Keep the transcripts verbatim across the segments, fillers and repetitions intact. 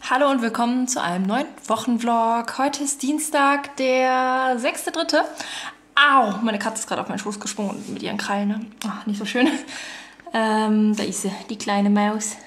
Hallo und willkommen zu einem neuen Wochenvlog. Heute ist Dienstag, der sechste dritte Au, meine Katze ist gerade auf meinen Schoß gesprungen mit ihren Krallen. Ne? Ach, nicht so schön. Ähm, da ist sie, die kleine Maus.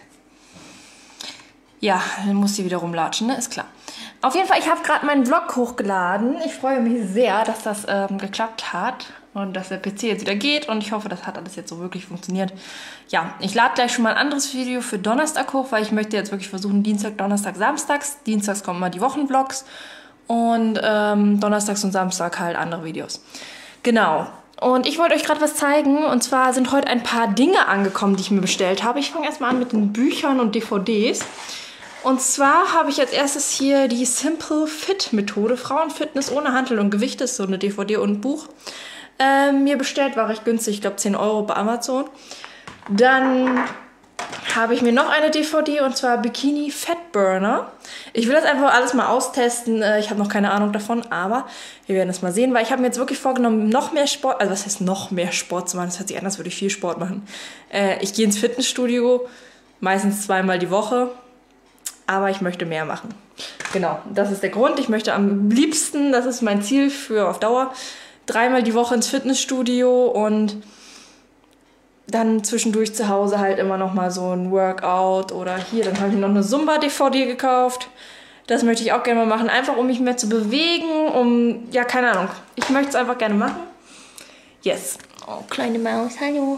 Ja, dann muss sie wieder rumlatschen, ne? Ist klar. Auf jeden Fall, ich habe gerade meinen Vlog hochgeladen. Ich freue mich sehr, dass das ähm, geklappt hat und dass der P C jetzt wieder geht. Und ich hoffe, das hat alles jetzt so wirklich funktioniert. Ja, ich lade gleich schon mal ein anderes Video für Donnerstag hoch, weil ich möchte jetzt wirklich versuchen, Dienstag, Donnerstag, Samstags. Dienstags kommen mal die Wochenvlogs und ähm, Donnerstags und Samstag halt andere Videos. Genau. Und ich wollte euch gerade was zeigen. Und zwar sind heute ein paar Dinge angekommen, die ich mir bestellt habe. Ich fange erstmal an mit den Büchern und D V Ds. Und zwar habe ich als erstes hier die Simple Fit Methode, Frauenfitness ohne Hantel und Gewicht, das ist so eine D V D und ein Buch, äh, mir bestellt, war recht günstig, ich glaube zehn Euro bei Amazon. Dann habe ich mir noch eine D V D und zwar Bikini Fat Burner. Ich will das einfach alles mal austesten, ich habe noch keine Ahnung davon, aber wir werden es mal sehen, weil ich habe mir jetzt wirklich vorgenommen, noch mehr Sport, also was heißt noch mehr Sport zu machen, das hört sich an, als würde ich viel Sport machen. Äh, ich gehe ins Fitnessstudio, meistens zweimal die Woche. Aber ich möchte mehr machen. Genau, das ist der Grund. Ich möchte am liebsten, das ist mein Ziel für auf Dauer, dreimal die Woche ins Fitnessstudio und dann zwischendurch zu Hause halt immer noch mal so ein Workout oder hier, dann habe ich noch eine Zumba-D V D gekauft. Das möchte ich auch gerne mal machen, einfach um mich mehr zu bewegen, um, ja, keine Ahnung. Ich möchte es einfach gerne machen. Yes. Oh, kleine Maus, hallo.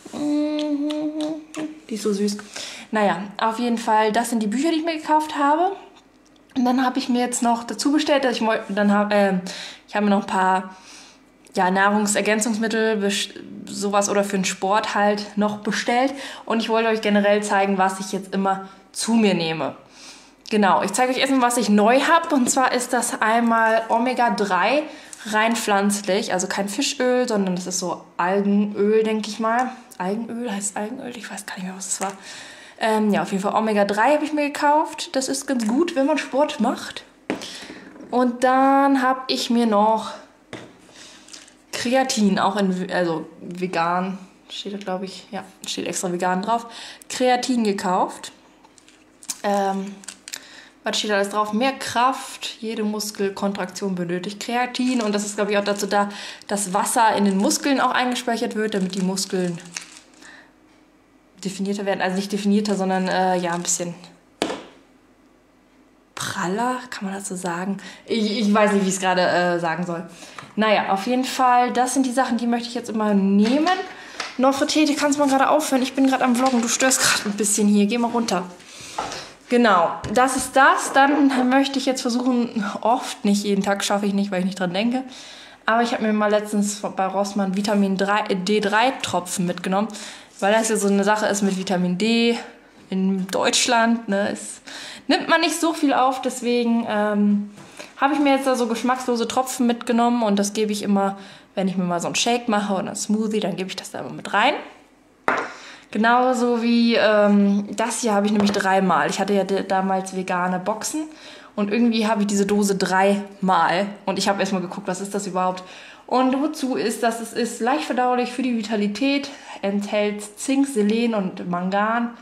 Die ist so süß. Naja, auf jeden Fall, das sind die Bücher, die ich mir gekauft habe. Und dann habe ich mir jetzt noch dazu bestellt, dass ich, dann hab, äh, ich habe mir noch ein paar ja, Nahrungsergänzungsmittel, sowas oder für den Sport halt noch bestellt. Und ich wollte euch generell zeigen, was ich jetzt immer zu mir nehme. Genau, ich zeige euch erstmal, was ich neu habe. Und zwar ist das einmal Omega drei, rein pflanzlich. Also kein Fischöl, sondern das ist so Algenöl, denke ich mal. Algenöl, heißt Algenöl? Ich weiß gar nicht mehr, was es war. Ähm, ja, auf jeden Fall Omega drei habe ich mir gekauft. Das ist ganz gut, wenn man Sport macht. Und dann habe ich mir noch Kreatin, auch in, also vegan, steht da glaube ich, ja, steht extra vegan drauf. Kreatin gekauft. Ähm, was steht da alles drauf? Mehr Kraft, jede Muskelkontraktion benötigt Kreatin. Und das ist glaube ich auch dazu da, dass Wasser in den Muskeln auch eingespeichert wird, damit die Muskeln definierter werden, also nicht definierter, sondern äh, ja, ein bisschen praller, kann man das so sagen? Ich, ich weiß nicht, wie ich es gerade äh, sagen soll. Naja, auf jeden Fall, das sind die Sachen, die möchte ich jetzt immer nehmen. Nofretete, kannst du mal gerade aufhören? Ich bin gerade am Vloggen, du störst gerade ein bisschen hier. Geh mal runter. Genau, das ist das. Dann möchte ich jetzt versuchen, oft, nicht jeden Tag, schaffe ich nicht, weil ich nicht dran denke. Aber ich habe mir mal letztens bei Rossmann Vitamin D drei Tropfen mitgenommen. Weil das ja so eine Sache ist mit Vitamin D in Deutschland. Ne? Es nimmt man nicht so viel auf, deswegen ähm, habe ich mir jetzt da so geschmackslose Tropfen mitgenommen. Und das gebe ich immer, wenn ich mir mal so einen Shake mache oder einen Smoothie, dann gebe ich das da immer mit rein. Genauso wie ähm, das hier habe ich nämlich dreimal. Ich hatte ja damals vegane Boxen und irgendwie habe ich diese Dose dreimal. Und ich habe erstmal geguckt, was ist das überhaupt? Und wozu ist das? Es ist leicht verdaulich für die Vitalität, enthält Zink, Selen und Mangan.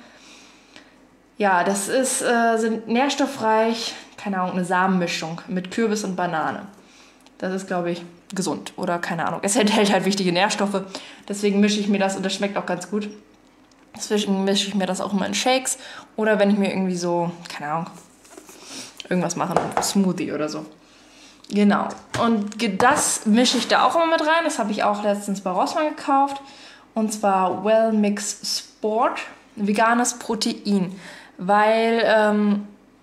Ja, das ist äh, sind nährstoffreich, keine Ahnung, eine Samenmischung mit Kürbis und Banane. Das ist, glaube ich, gesund oder keine Ahnung. Es enthält halt wichtige Nährstoffe, deswegen mische ich mir das und das schmeckt auch ganz gut. Deswegen mische ich mir das auch immer in Shakes oder wenn ich mir irgendwie so, keine Ahnung, irgendwas mache, ein Smoothie oder so. Genau. Und das mische ich da auch immer mit rein. Das habe ich auch letztens bei Rossmann gekauft. Und zwar Well Mix Sport. Veganes Protein. Weil, ähm,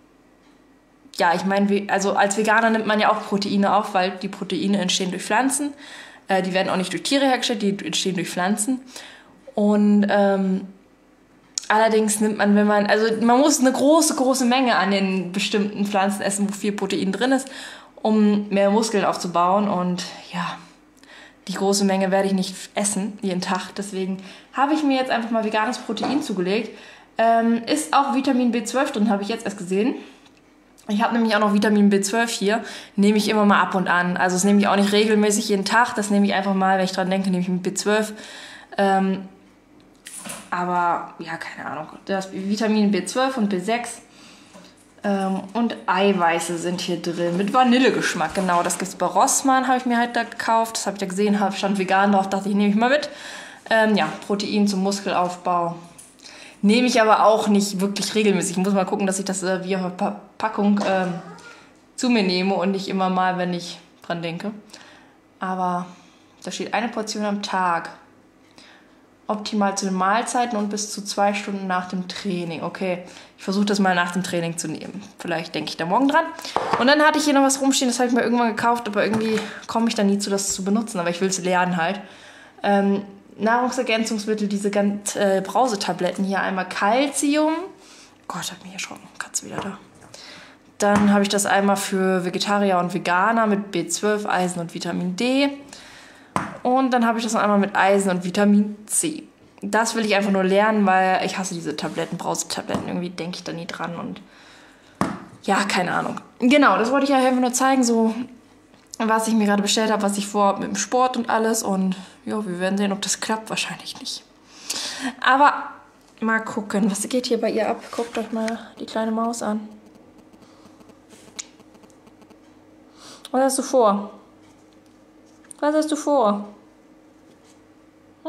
ja, ich meine, also als Veganer nimmt man ja auch Proteine auf, weil die Proteine entstehen durch Pflanzen. Äh, die werden auch nicht durch Tiere hergestellt, die entstehen durch Pflanzen. Und, ähm, allerdings nimmt man, wenn man, also man muss eine große, große Menge an den bestimmten Pflanzen essen, wo viel Protein drin ist, um mehr Muskeln aufzubauen. Und ja, die große Menge werde ich nicht essen jeden Tag. Deswegen habe ich mir jetzt einfach mal veganes Protein zugelegt. Ähm, ist auch Vitamin B zwölf drin, habe ich jetzt erst gesehen. Ich habe nämlich auch noch Vitamin B zwölf hier. Nehme ich immer mal ab und an. Also das nehme ich auch nicht regelmäßig jeden Tag. Das nehme ich einfach mal, wenn ich dran denke, nehme ich mit B zwölf. Ähm, aber ja, keine Ahnung. Das Vitamin B zwölf und B sechs Ähm, und Eiweiße sind hier drin. Mit Vanillegeschmack, genau. Das gibt es bei Rossmann, habe ich mir halt da gekauft. Das habe ich da gesehen, hab, stand vegan drauf, dachte ich, nehme ich mal mit. Ähm, ja, Protein zum Muskelaufbau. Nehme ich aber auch nicht wirklich regelmäßig. Ich muss mal gucken, dass ich das äh, wie auf der Packung ähm, zu mir nehme und nicht immer mal, wenn ich dran denke. Aber da steht eine Portion am Tag. Optimal zu den Mahlzeiten und bis zu zwei Stunden nach dem Training. Okay, ich versuche das mal nach dem Training zu nehmen. Vielleicht denke ich da morgen dran. Und dann hatte ich hier noch was rumstehen, das habe ich mir irgendwann gekauft, aber irgendwie komme ich da nie zu, das zu benutzen. Aber ich will es lernen halt. Ähm, Nahrungsergänzungsmittel, diese ganz äh, Brausetabletten hier. Einmal Calcium. Gott, hat mich erschrocken. Katze wieder da. Dann habe ich das einmal für Vegetarier und Veganer mit B zwölf, Eisen und Vitamin D. Und dann habe ich das noch einmal mit Eisen und Vitamin C. Das will ich einfach nur lernen, weil ich hasse diese Tabletten, Brausetabletten. Irgendwie denke ich da nie dran und ja, keine Ahnung. Genau, das wollte ich euch einfach nur zeigen, so was ich mir gerade bestellt habe, was ich vorhabe mit dem Sport und alles. Und ja, wir werden sehen, ob das klappt. Wahrscheinlich nicht. Aber mal gucken, was geht hier bei ihr ab. Guckt euch mal die kleine Maus an. Was hast du vor? Was hast du vor? Hm?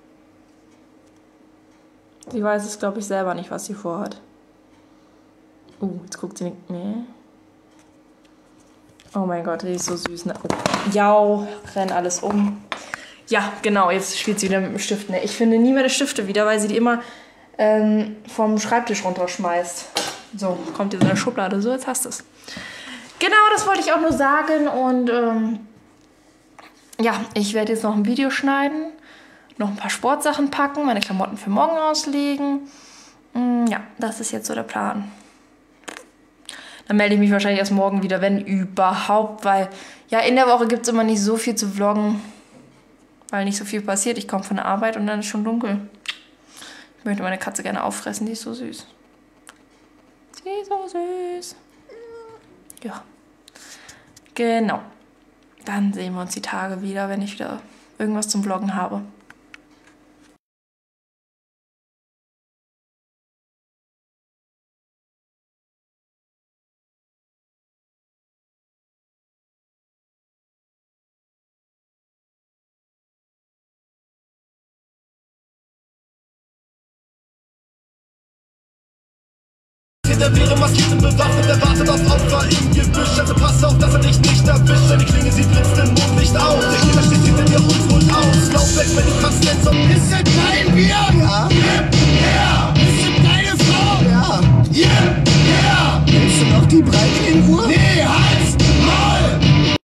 Sie weiß es, glaube ich, selber nicht, was sie vorhat. Uh, jetzt guckt sie nicht mehr. Oh mein Gott, die ist so süß. Ne? Oh. Jau, renn alles um. Ja, genau, jetzt spielt sie wieder mit dem Stift. Ne? Ich finde nie meine Stifte wieder, weil sie die immer ähm, vom Schreibtisch runterschmeißt. So, kommt hier so eine Schublade. So, jetzt hast du es. Genau, das wollte ich auch nur sagen. Und ähm, ja, ich werde jetzt noch ein Video schneiden, noch ein paar Sportsachen packen, meine Klamotten für morgen auslegen. Mm, ja, das ist jetzt so der Plan. Dann melde ich mich wahrscheinlich erst morgen wieder, wenn überhaupt, weil ja, in der Woche gibt es immer nicht so viel zu vloggen, weil nicht so viel passiert. Ich komme von der Arbeit und dann ist schon dunkel. Ich möchte meine Katze gerne auffressen, die ist so süß. Sie ist so süß. Ja, genau. Dann sehen wir uns die Tage wieder, wenn ich wieder irgendwas zum Vloggen habe. Der wäre maskiert und bewaffnet, er wartet auf Opfer im Gebüsch. Also pass auf, dass er dich nicht erwischt. Seine Klinge, sie blitzt im Mondlicht auf. Der Killer steht hinter dir und holt aus. Lauf weg, wenn du kannst, denn so ist ja dein Bier. Ja. Ja. Ist ja deine Frau. Ja. Ja. Ja. Willst du noch die Breite in Ruhe? Nee, Hals, Maul.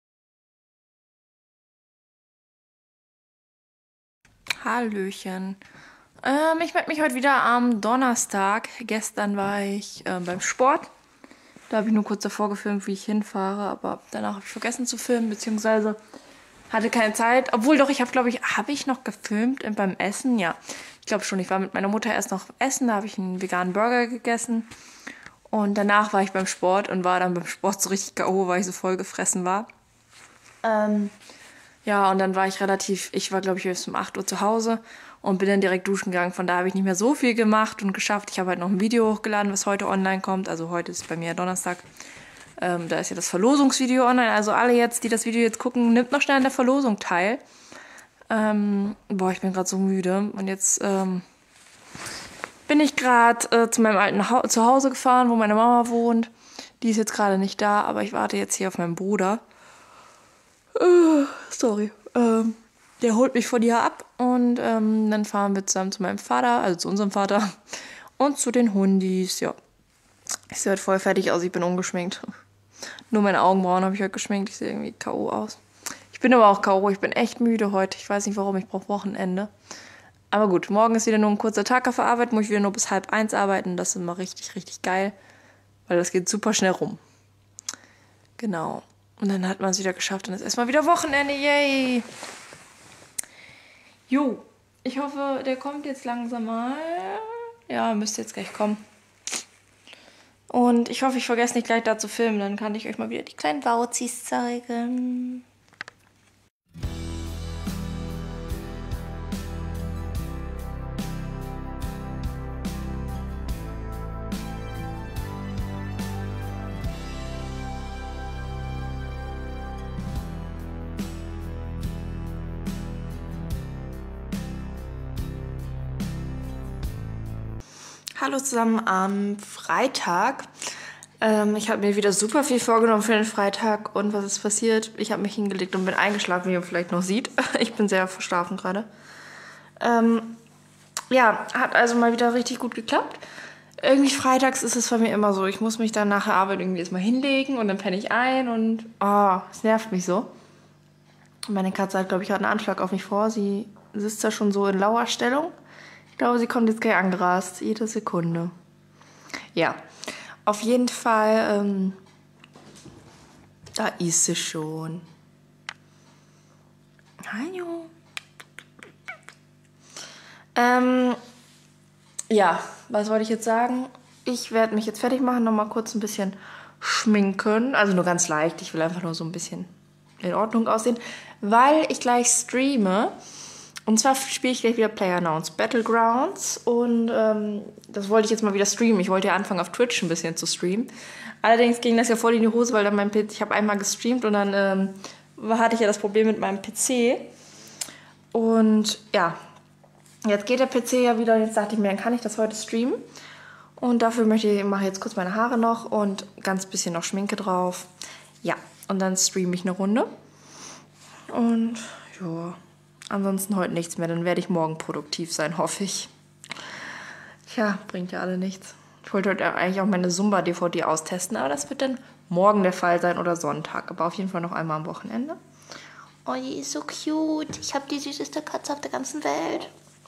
Hallöchen. Ähm, ich melde mich heute wieder am Donnerstag. Gestern war ich äh, beim Sport. Da habe ich nur kurz davor gefilmt, wie ich hinfahre. Aber danach habe ich vergessen zu filmen, beziehungsweise hatte keine Zeit. Obwohl doch, ich habe, glaube ich, habe ich noch gefilmt beim Essen? Ja, ich glaube schon. Ich war mit meiner Mutter erst noch essen. Da habe ich einen veganen Burger gegessen. Und danach war ich beim Sport und war dann beim Sport so richtig K O, weil ich so voll gefressen war. Ähm, ja, und dann war ich relativ, ich war, glaube ich, bis um acht Uhr zu Hause. Und bin dann direkt duschen gegangen. Von da habe ich nicht mehr so viel gemacht und geschafft. Ich habe halt noch ein Video hochgeladen, was heute online kommt. Also heute ist bei mir Donnerstag. Ähm, da ist ja das Verlosungsvideo online. Also alle jetzt, die das Video jetzt gucken, nimmt noch schnell an der Verlosung teil. Ähm, boah, ich bin gerade so müde. Und jetzt ähm, bin ich gerade äh, zu meinem alten ha Zuhause gefahren, wo meine Mama wohnt. Die ist jetzt gerade nicht da, aber ich warte jetzt hier auf meinen Bruder. Uh, sorry. Ähm... Der holt mich von hier ab und ähm, dann fahren wir zusammen zu meinem Vater, also zu unserem Vater und zu den Hundis, ja. Ich sehe heute voll fertig aus, ich bin ungeschminkt. Nur meine Augenbrauen habe ich heute geschminkt, ich sehe irgendwie K O aus. Ich bin aber auch K O, ich bin echt müde heute, ich weiß nicht warum, ich brauche Wochenende. Aber gut, morgen ist wieder nur ein kurzer Tag auf der Arbeit, muss ich wieder nur bis halb eins arbeiten, das ist immer richtig, richtig geil, weil das geht super schnell rum. Genau, und dann hat man es wieder geschafft und es ist erstmal wieder Wochenende, yay! Jo, ich hoffe, der kommt jetzt langsam mal. Ja, müsste jetzt gleich kommen. Und ich hoffe, ich vergesse nicht gleich da zu filmen. Dann kann ich euch mal wieder die kleinen Bauzis zeigen. Hallo zusammen am Freitag. Ähm, ich habe mir wieder super viel vorgenommen für den Freitag. Und was ist passiert? Ich habe mich hingelegt und bin eingeschlafen, wie ihr vielleicht noch seht. Ich bin sehr verschlafen gerade. Ähm, ja, hat also mal wieder richtig gut geklappt. Irgendwie freitags ist es bei mir immer so, ich muss mich dann nach der Arbeit irgendwie erstmal hinlegen und dann penne ich ein und oh, es nervt mich so. Meine Katze hat, glaube ich, gerade einen Anschlag auf mich vor. Sie sitzt da schon so in Lauerstellung. Ich glaube, sie kommt jetzt gleich angerast, jede Sekunde. Ja, auf jeden Fall, ähm, da ist sie schon. Hallo. Ähm, ja, was wollte ich jetzt sagen? Ich werde mich jetzt fertig machen, nochmal kurz ein bisschen schminken. Also nur ganz leicht, ich will einfach nur so ein bisschen in Ordnung aussehen, weil ich gleich streame. Und zwar spiele ich gleich wieder PlayerUnknown's Battlegrounds und ähm, das wollte ich jetzt mal wieder streamen. Ich wollte ja anfangen auf Twitch ein bisschen zu streamen. Allerdings ging das ja voll in die Hose, weil dann mein P C, ich habe einmal gestreamt und dann ähm, hatte ich ja das Problem mit meinem P C. Und ja, jetzt geht der P C ja wieder und jetzt dachte ich mir, dann kann ich das heute streamen. Und dafür möchte ich, mache ich jetzt kurz meine Haare noch und ganz bisschen noch Schminke drauf. Ja, und dann streame ich eine Runde. Und ja, ansonsten heute nichts mehr. Dann werde ich morgen produktiv sein, hoffe ich. Tja, bringt ja alle nichts. Ich wollte heute eigentlich auch meine Zumba-D V D austesten, aber das wird dann morgen der Fall sein oder Sonntag. Aber auf jeden Fall noch einmal am Wochenende. Oh, die ist so cute. Ich habe die süßeste Katze auf der ganzen Welt.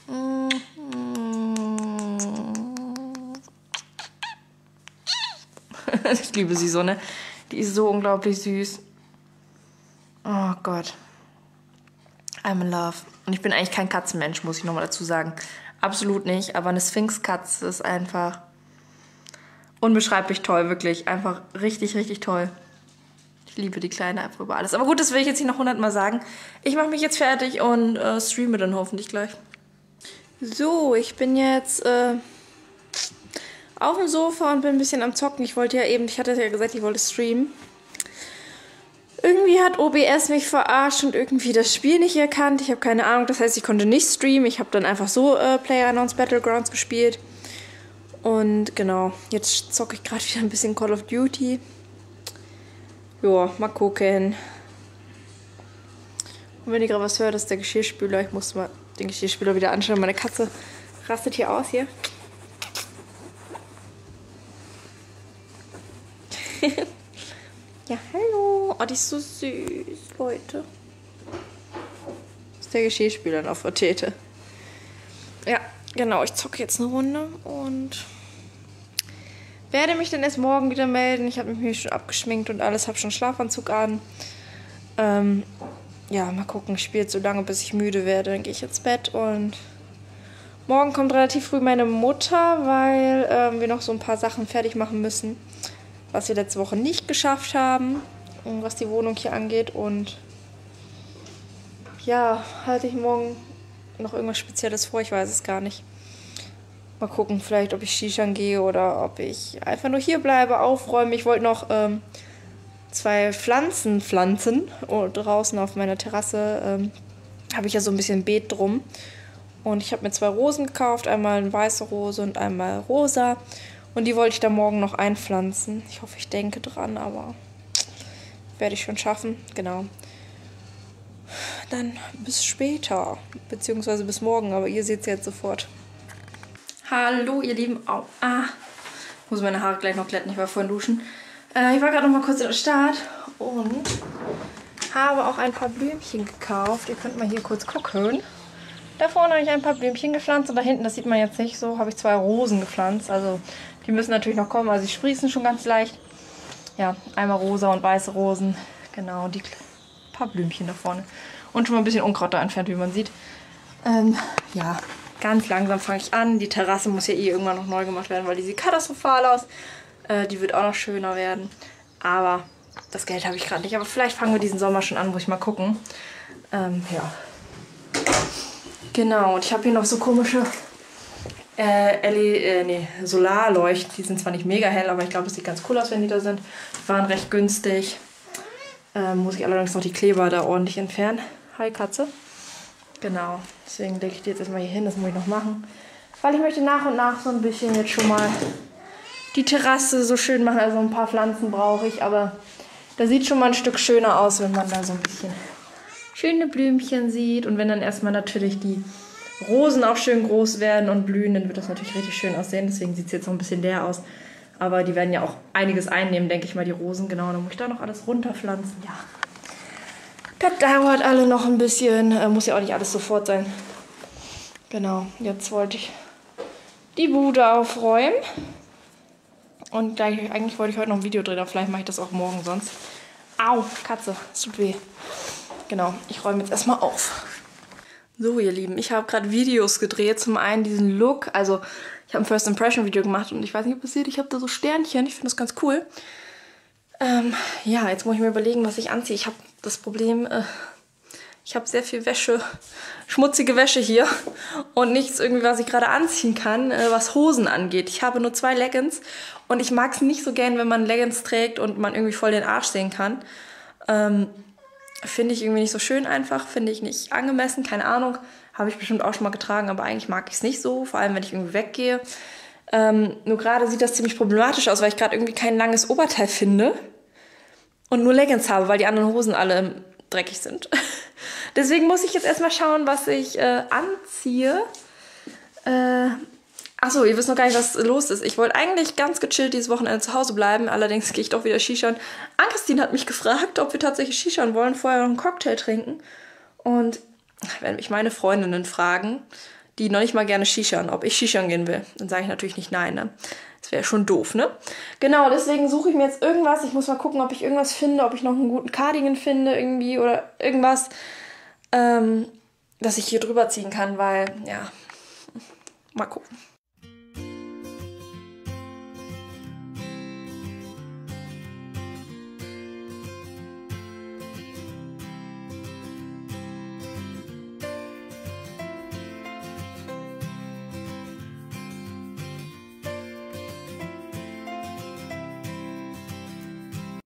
Ich liebe sie so, ne? Die ist so unglaublich süß. Oh Gott. I'm in love. Und ich bin eigentlich kein Katzenmensch, muss ich nochmal dazu sagen. Absolut nicht. Aber eine Sphinx-Katze ist einfach unbeschreiblich toll, wirklich. Einfach richtig, richtig toll. Ich liebe die Kleine einfach über alles. Aber gut, das will ich jetzt nicht noch hundertmal sagen. Ich mache mich jetzt fertig und äh, streame dann hoffentlich gleich. So, ich bin jetzt äh, auf dem Sofa und bin ein bisschen am Zocken. Ich wollte ja eben, ich hatte ja gesagt, ich wollte streamen. Irgendwie hat O B S mich verarscht und irgendwie das Spiel nicht erkannt. Ich habe keine Ahnung, das heißt, ich konnte nicht streamen. Ich habe dann einfach so äh, PlayerUnknown's Battlegrounds gespielt. Und genau, jetzt zocke ich gerade wieder ein bisschen Call of Duty. Joa, mal gucken. Und wenn ihr gerade was hört, das ist der Geschirrspüler. Ich muss mal den Geschirrspüler wieder anschauen. Meine Katze rastet hier aus hier. Ja, hallo. Oh, die ist so süß, Leute. Das ist der Geschirrspüler auf der Tete. Ja, genau. Ich zocke jetzt eine Runde und werde mich dann erst morgen wieder melden. Ich habe mich schon abgeschminkt und alles. Habe schon Schlafanzug an. Ähm, ja, mal gucken. Ich spiele jetzt so lange, bis ich müde werde. Dann gehe ich ins Bett und morgen kommt relativ früh meine Mutter, weil ähm, wir noch so ein paar Sachen fertig machen müssen, was wir letzte Woche nicht geschafft haben, was die Wohnung hier angeht. Und ja, halte ich morgen noch irgendwas Spezielles vor, ich weiß es gar nicht. Mal gucken, vielleicht ob ich Skishan gehe oder ob ich einfach nur hier bleibe, aufräumen. Ich wollte noch ähm, zwei Pflanzen pflanzen. Und draußen auf meiner Terrasse ähm, habe ich ja so ein bisschen Beet drum. Und ich habe mir zwei Rosen gekauft, einmal eine weiße Rose und einmal rosa. Und die wollte ich dann morgen noch einpflanzen. Ich hoffe, ich denke dran, aber werde ich schon schaffen. Genau. Dann bis später, beziehungsweise bis morgen, aber ihr seht es jetzt sofort. Hallo, ihr Lieben. Au. Ah, ich muss meine Haare gleich noch glätten, ich war vorhin duschen. Äh, ich war gerade noch mal kurz in der Stadt und habe auch ein paar Blümchen gekauft. Ihr könnt mal hier kurz gucken. Da vorne habe ich ein paar Blümchen gepflanzt und da hinten, das sieht man jetzt nicht so, habe ich zwei Rosen gepflanzt. Also die müssen natürlich noch kommen, also die sprießen schon ganz leicht. Ja, einmal rosa und weiße Rosen. Genau, die paar Blümchen da vorne. Und schon mal ein bisschen Unkraut da entfernt, wie man sieht. Ähm, ja, ganz langsam fange ich an. Die Terrasse muss ja eh irgendwann noch neu gemacht werden, weil die sieht katastrophal aus. Äh, die wird auch noch schöner werden. Aber das Geld habe ich gerade nicht. Aber vielleicht fangen wir diesen Sommer schon an, muss ich mal gucken. Ähm, ja. Genau, und ich habe hier noch so komische äh, L E D, äh, nee, Solarleuchten. Die sind zwar nicht mega hell, aber ich glaube, es sieht ganz cool aus, wenn die da sind. Die waren recht günstig. Ähm, muss ich allerdings noch die Kleber da ordentlich entfernen. Hi Katze. Genau, deswegen lege ich die jetzt erstmal hier hin, das muss ich noch machen. weil ich möchte nach und nach so ein bisschen jetzt schon mal die Terrasse so schön machen. Also ein paar Pflanzen brauche ich, aber da sieht schon mal ein Stück schöner aus, wenn man da so ein bisschen schöne Blümchen sieht. Und wenn dann erstmal natürlich die Rosen auch schön groß werden und blühen, dann wird das natürlich richtig schön aussehen. Deswegen sieht es jetzt noch ein bisschen leer aus. Aber die werden ja auch einiges einnehmen, denke ich mal, die Rosen. Genau, dann muss ich da noch alles runterpflanzen. Ja, das dauert alle noch ein bisschen. Äh, muss ja auch nicht alles sofort sein. Genau, jetzt wollte ich die Bude aufräumen. Und gleich, eigentlich wollte ich heute noch ein Video drehen, aber vielleicht mache ich das auch morgen sonst. Au, Katze, es tut weh. Genau, ich räume jetzt erstmal auf. So, ihr Lieben, ich habe gerade Videos gedreht. Zum einen diesen Look, also ich habe ein First Impression Video gemacht und ich weiß nicht, ob ihr seht, ich habe da so Sternchen. Ich finde das ganz cool. Ähm, ja, jetzt muss ich mir überlegen, was ich anziehe. Ich habe das Problem, äh, ich habe sehr viel Wäsche, schmutzige Wäsche hier und nichts irgendwie, was ich gerade anziehen kann, äh, was Hosen angeht. Ich habe nur zwei Leggings und ich mag es nicht so gern, wenn man Leggings trägt und man irgendwie voll den Arsch sehen kann. Ähm, Finde ich irgendwie nicht so schön einfach, finde ich nicht angemessen, keine Ahnung. Habe ich bestimmt auch schon mal getragen, aber eigentlich mag ich es nicht so, vor allem wenn ich irgendwie weggehe. Ähm, nur gerade sieht das ziemlich problematisch aus, weil ich gerade irgendwie kein langes Oberteil finde und nur Leggings habe, weil die anderen Hosen alle dreckig sind. Deswegen muss ich jetzt erstmal schauen, was ich äh, anziehe. Äh, Achso, ihr wisst noch gar nicht, was los ist. Ich wollte eigentlich ganz gechillt dieses Wochenende zu Hause bleiben. Allerdings gehe ich doch wieder Shishan. Ann-Christine hat mich gefragt, ob wir tatsächlich Shishan wollen, vorher noch einen Cocktail trinken. Und wenn mich meine Freundinnen fragen, die noch nicht mal gerne Shishan, ob ich Shishan gehen will, dann sage ich natürlich nicht nein, ne? Das wäre schon doof, ne? Genau, deswegen suche ich mir jetzt irgendwas. Ich muss mal gucken, ob ich irgendwas finde, ob ich noch einen guten Cardigan finde irgendwie oder irgendwas, ähm, das ich hier drüber ziehen kann, weil, ja, mal gucken.